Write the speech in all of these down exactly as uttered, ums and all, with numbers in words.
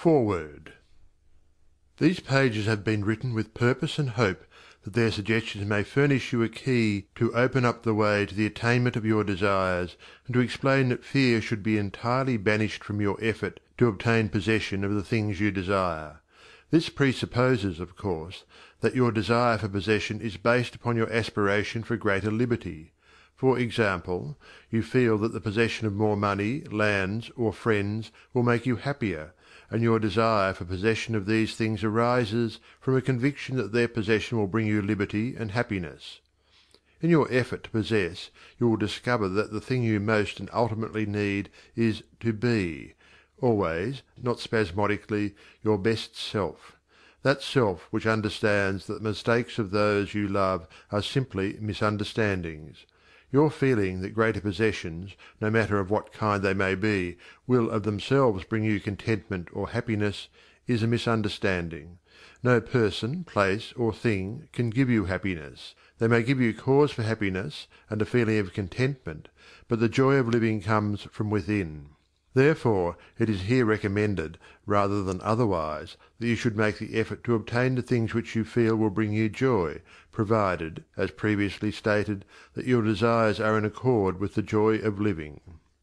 Foreword. These pages have been written with purpose and hope that their suggestions may furnish you a key to open up the way to the attainment of your desires, and to explain that fear should be entirely banished from your effort to obtain possession of the things you desire. This presupposes, of course, that your desire for possession is based upon your aspiration for greater liberty. For example, you feel that the possession of more money, lands, or friends will make you happier, and your desire for possession of these things arises from a conviction that their possession will bring you liberty and happiness. In your effort to possess, you will discover that the thing you most and ultimately need is to be, always, not spasmodically, your best self. That self which understands that the mistakes of those you love are simply misunderstandings. Your feeling that greater possessions, no matter of what kind they may be, will of themselves bring you contentment or happiness, is a misunderstanding. No person, place, or thing can give you happiness. They may give you cause for happiness and a feeling of contentment, but the joy of living comes from within. Therefore it is here recommended, rather than otherwise, that you should make the effort to obtain the things which you feel will bring you joy, provided, as previously stated, that your desires are in accord with the joy of living.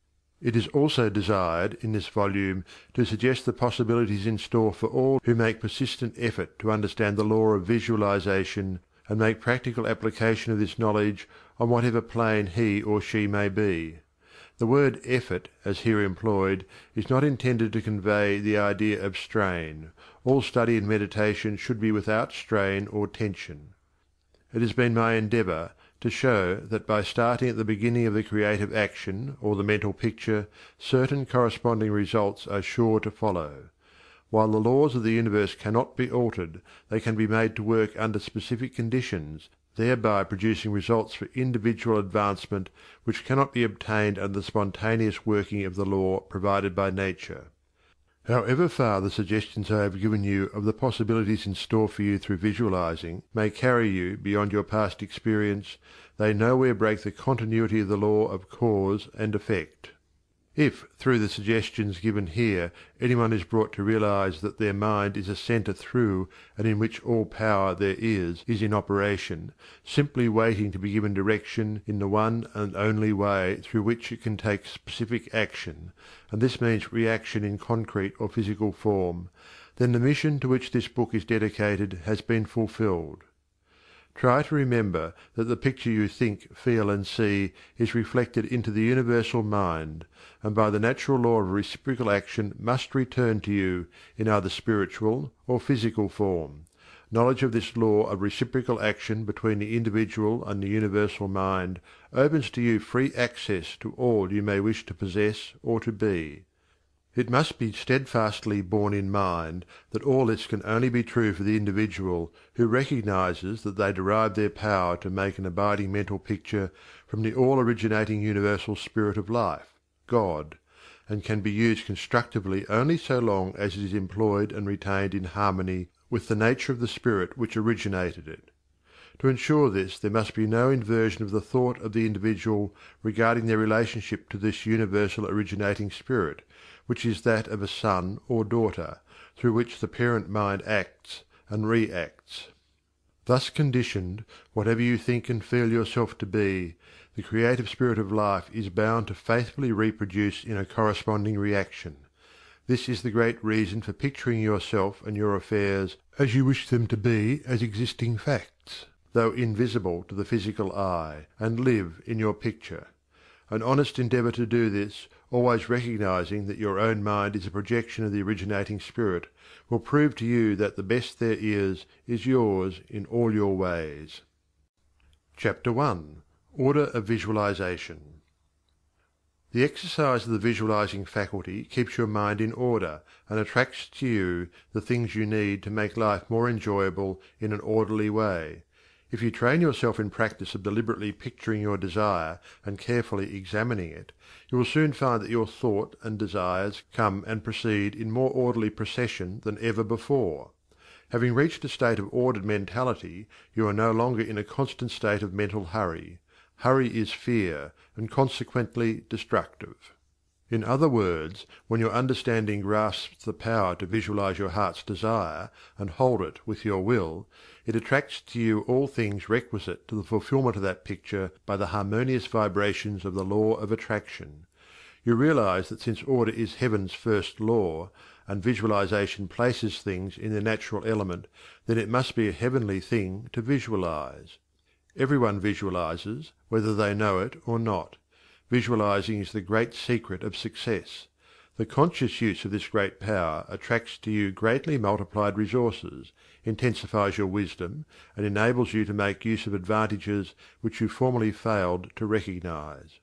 It is also desired in this volume to suggest the possibilities in store for all who make persistent effort to understand the law of visualization and make practical application of this knowledge on whatever plane he or she may be. The word effort, as here employed, is not intended to convey the idea of strain. All study and meditation should be without strain or tension. It has been my endeavour to show that by starting at the beginning of the creative action or the mental picture, certain corresponding results are sure to follow. While the laws of the universe cannot be altered, they can be made to work under specific conditions, thereby producing results for individual advancement which cannot be obtained under the spontaneous working of the law provided by nature. However far the suggestions I have given you of the possibilities in store for you through visualizing may carry you beyond your past experience, they nowhere break the continuity of the law of cause and effect. If, through the suggestions given here, anyone is brought to realize that their mind is a centre through and in which all power there is is in operation, simply waiting to be given direction in the one and only way through which it can take specific action, and this means reaction in concrete or physical form, then the mission to which this book is dedicated has been fulfilled. Try to remember that the picture you think, feel, and see is reflected into the universal mind, and by the natural law of reciprocal action must return to you in either spiritual or physical form. Knowledge of this law of reciprocal action between the individual and the universal mind opens to you free access to all you may wish to possess or to be. It must be steadfastly borne in mind that all this can only be true for the individual who recognizes that they derive their power to make an abiding mental picture from the all-originating universal spirit of life, God, and can be used constructively only so long as it is employed and retained in harmony with the nature of the spirit which originated it. To ensure this there must be no inversion of the thought of the individual regarding their relationship to this universal originating spirit, which is that of a son or daughter, through which the parent mind acts and reacts. Thus conditioned, whatever you think and feel yourself to be, the creative spirit of life is bound to faithfully reproduce in a corresponding reaction. This is the great reason for picturing yourself and your affairs as you wish them to be as existing facts, though invisible to the physical eye, and live in your picture. An honest endeavour to do this, always recognizing that your own mind is a projection of the originating spirit, will prove to you that the best there is is yours in all your ways. Chapter one. Order of Visualization. The exercise of the visualizing faculty keeps your mind in order, and attracts to you the things you need to make life more enjoyable in an orderly way. If you train yourself in practice of deliberately picturing your desire and carefully examining it, you will soon find that your thought and desires come and proceed in more orderly procession than ever before. Having reached a state of ordered mentality, you are no longer in a constant state of mental hurry. Hurry is fear, and consequently destructive. In other words, when your understanding grasps the power to visualize your heart's desire and hold it with your will, it attracts to you all things requisite to the fulfillment of that picture by the harmonious vibrations of the law of attraction. You realize that since order is heaven's first law, and visualization places things in their natural element, then it must be a heavenly thing to visualize. Everyone visualizes, whether they know it or not. Visualizing is the great secret of success. The conscious use of this great power attracts to you greatly multiplied resources, intensifies your wisdom, and enables you to make use of advantages which you formerly failed to recognize.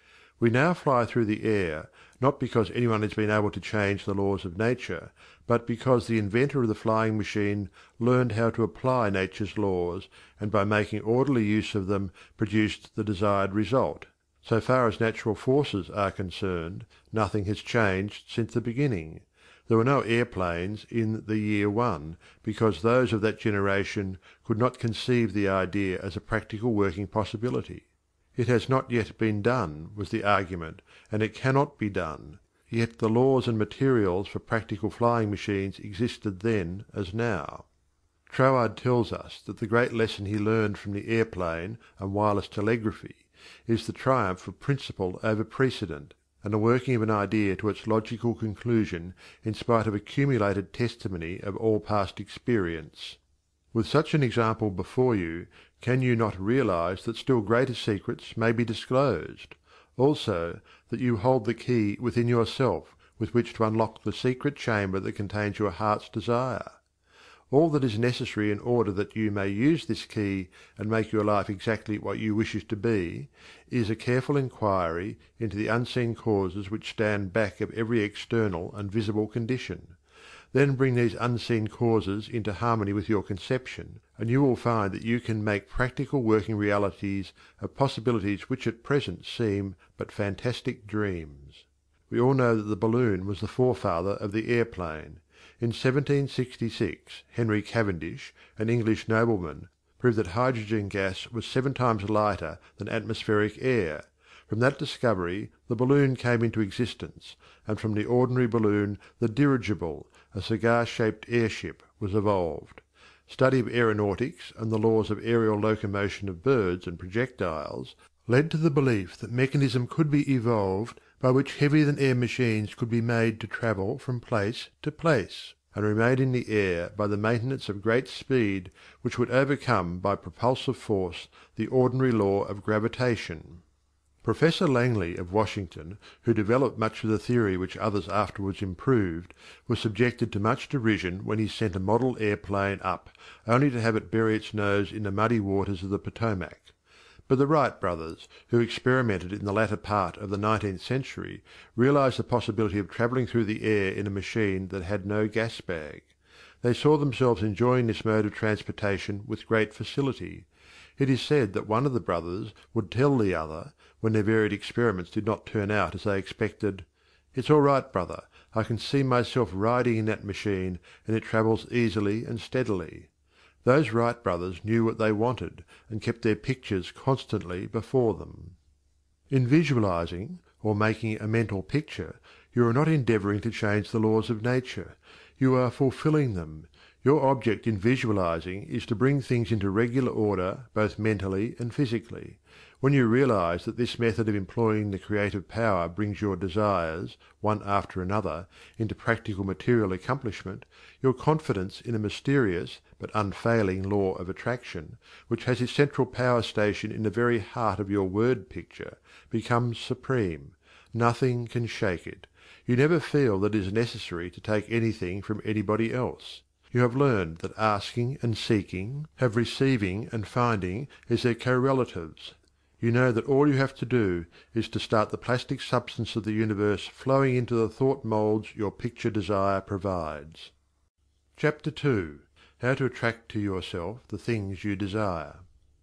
We now fly through the air, not because anyone has been able to change the laws of nature, but because the inventor of the flying machine learned how to apply nature's laws, and by making orderly use of them produced the desired result. So far as natural forces are concerned, nothing has changed since the beginning. There were no airplanes in the year one, because those of that generation could not conceive the idea as a practical working possibility. It has not yet been done, was the argument, and it cannot be done, yet the laws and materials for practical flying machines existed then as now. Troward tells us that the great lesson he learned from the airplane and wireless telegraphy is the triumph of principle over precedent, and the working of an idea to its logical conclusion in spite of accumulated testimony of all past experience. With such an example before you, can you not realize that still greater secrets may be disclosed? Also, that you hold the key within yourself with which to unlock the secret chamber that contains your heart's desire? All that is necessary in order that you may use this key and make your life exactly what you wish it to be, is a careful inquiry into the unseen causes which stand back of every external and visible condition. Then bring these unseen causes into harmony with your conception, and you will find that you can make practical working realities of possibilities which at present seem but fantastic dreams. We all know that the balloon was the forefather of the airplane. In seventeen sixty-six, Henry Cavendish, an English nobleman, proved that hydrogen gas was seven times lighter than atmospheric air. From that discovery the balloon came into existence, and from the ordinary balloon the dirigible, a cigar-shaped airship, was evolved. Study of aeronautics and the laws of aerial locomotion of birds and projectiles led to the belief that mechanism could be evolved by which heavier-than-air machines could be made to travel from place to place, and remain in the air by the maintenance of great speed which would overcome by propulsive force the ordinary law of gravitation. Professor Langley of Washington, who developed much of the theory which others afterwards improved, was subjected to much derision when he sent a model airplane up, only to have it bury its nose in the muddy waters of the Potomac. But the Wright brothers, who experimented in the latter part of the nineteenth century, realized the possibility of travelling through the air in a machine that had no gas bag. They saw themselves enjoying this mode of transportation with great facility. It is said that one of the brothers would tell the other, when their varied experiments did not turn out as they expected, "It's all right, brother, I can see myself riding in that machine, and it travels easily and steadily." Those Wright brothers knew what they wanted, and kept their pictures constantly before them. In visualizing, or making a mental picture, you are not endeavouring to change the laws of nature. You are fulfilling them. Your object in visualizing is to bring things into regular order both mentally and physically. When you realize that this method of employing the creative power brings your desires, one after another, into practical material accomplishment, your confidence in a mysterious but unfailing law of attraction, which has its central power station in the very heart of your word picture, becomes supreme. Nothing can shake it. You never feel that it is necessary to take anything from anybody else. You have learned that asking and seeking have receiving and finding as their correlatives. You know that all you have to do is to start the plastic substance of the universe flowing into the thought moulds your picture desire provides. Chapter two. How to attract to yourself the things you desire.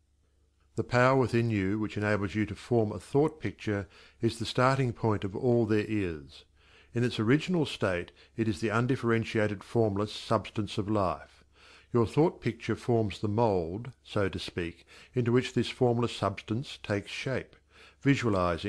The power within you which enables you to form a thought picture is the starting point of all there is. In its original state it is the undifferentiated formless substance of life. Your thought picture forms the mould, so to speak, into which this formless substance takes shape. Visualizing,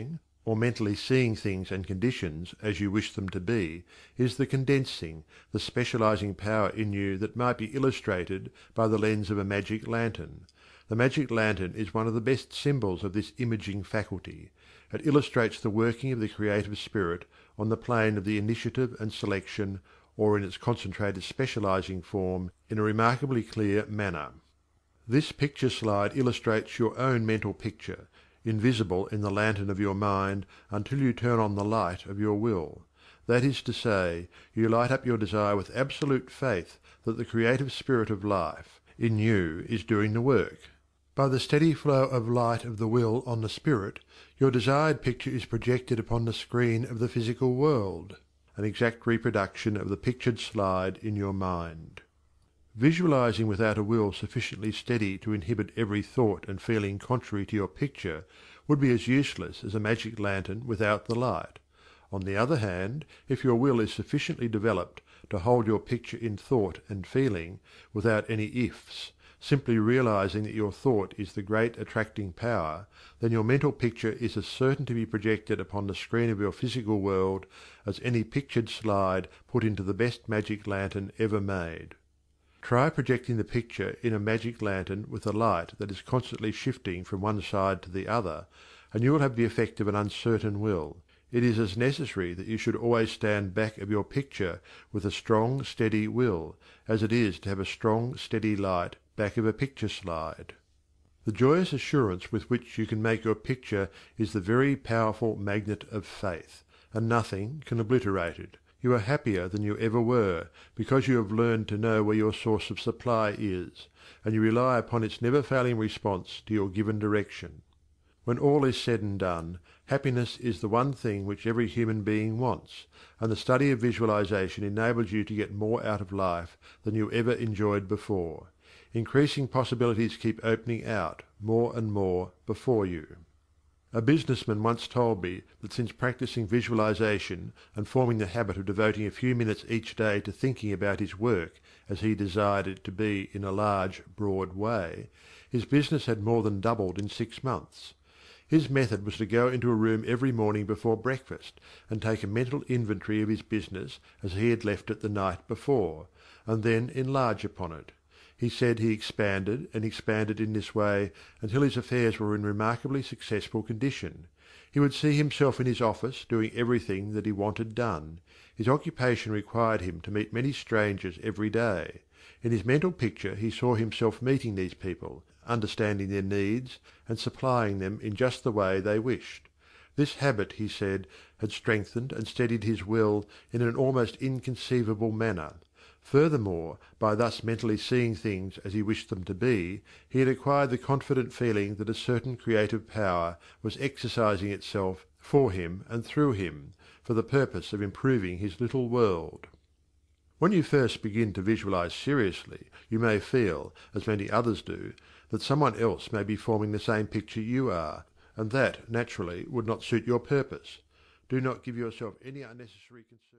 or mentally seeing things and conditions as you wish them to be, is the condensing, the specializing power in you that might be illustrated by the lens of a magic lantern. The magic lantern is one of the best symbols of this imaging faculty. It illustrates the working of the creative spirit on the plane of the initiative and selection, or in its concentrated specializing form, in a remarkably clear manner. This picture slide illustrates your own mental picture, invisible in the lantern of your mind until you turn on the light of your will. That is to say, you light up your desire with absolute faith that the creative spirit of life in you is doing the work. By the steady flow of light of the will on the spirit, your desired picture is projected upon the screen of the physical world, an exact reproduction of the pictured slide in your mind. Visualizing without a will sufficiently steady to inhibit every thought and feeling contrary to your picture would be as useless as a magic lantern without the light. On the other hand, if your will is sufficiently developed to hold your picture in thought and feeling, without any ifs, simply realizing that your thought is the great attracting power, then your mental picture is as certain to be projected upon the screen of your physical world as any pictured slide put into the best magic lantern ever made. Try projecting the picture in a magic lantern with a light that is constantly shifting from one side to the other, and you will have the effect of an uncertain will. It is as necessary that you should always stand back of your picture with a strong, steady will, as it is to have a strong, steady light back of a picture slide. The joyous assurance with which you can make your picture is the very powerful magnet of faith, and nothing can obliterate it. You are happier than you ever were, because you have learned to know where your source of supply is, and you rely upon its never-failing response to your given direction. When all is said and done, happiness is the one thing which every human being wants, and the study of visualization enables you to get more out of life than you ever enjoyed before. Increasing possibilities keep opening out, more and more, before you. A businessman once told me that since practicing visualization and forming the habit of devoting a few minutes each day to thinking about his work as he desired it to be in a large, broad way, his business had more than doubled in six months. His method was to go into a room every morning before breakfast and take a mental inventory of his business as he had left it the night before, and then enlarge upon it. He said he expanded and expanded in this way until his affairs were in remarkably successful condition. He would see himself in his office doing everything that he wanted done. His occupation required him to meet many strangers every day. In his mental picture he saw himself meeting these people, understanding their needs, and supplying them in just the way they wished. This habit, he said, had strengthened and steadied his will in an almost inconceivable manner. Furthermore, by thus mentally seeing things as he wished them to be, he had acquired the confident feeling that a certain creative power was exercising itself for him and through him, for the purpose of improving his little world. When you first begin to visualize seriously, you may feel, as many others do, that someone else may be forming the same picture you are, and that, naturally, would not suit your purpose. Do not give yourself any unnecessary concern.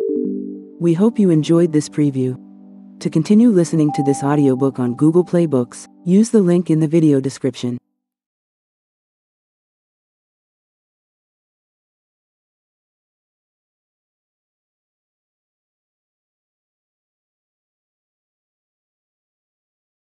We hope you enjoyed this preview. To continue listening to this audiobook on Google Play Books, use the link in the video description.